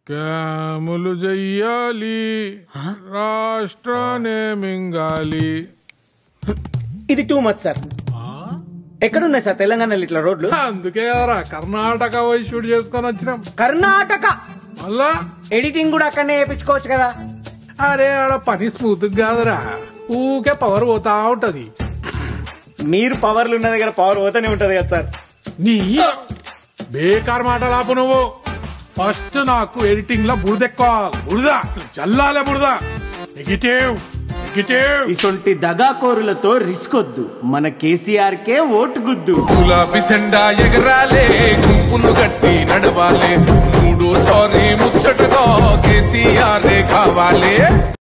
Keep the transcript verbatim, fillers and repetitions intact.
క్యాములు చెయ్యాలి రాష్ట్రాన్ని మింగాలి. ఇది టూ మచ్ సార్. ఎక్కడున్నాయి సార్ తెలంగాణలో ఇట్లా రోడ్లు? అందుకే కదరా కర్ణాటక పోయి షూట్ చేసుకొని వచ్చినాం. కర్ణాటక మళ్ళా ఎడిటింగ్ కూడా అక్కడనే చేయించుకోవచ్చు కదా. అరే ఆడ పని స్మూత్ కాదురా, ఊకే పవర్ పోతా ఉంటది. మీరు పవర్లు ఉన్న దగ్గర పవర్ పోతానే ఉంటది కదా సార్. నీ బేకార్ మాటలాపు నువ్వు. ఫస్ట్ నాకు ఎడిటింగ్ లో బురదెక్కాలి, బురద చల్లాలే బురద. నెగిటివ్ నెగిటివ్ ఇసొంటి దగాకోరులతో రిస్క్ వద్దు, మన కేసీఆర్ కే ఓటు గుద్దు. గులాబీ జెండా ఎగరాలే, గుంపులు గట్టి నడవాలే, మూడు సారీ ముచ్చటగా కేసీఆర్ కావాలే.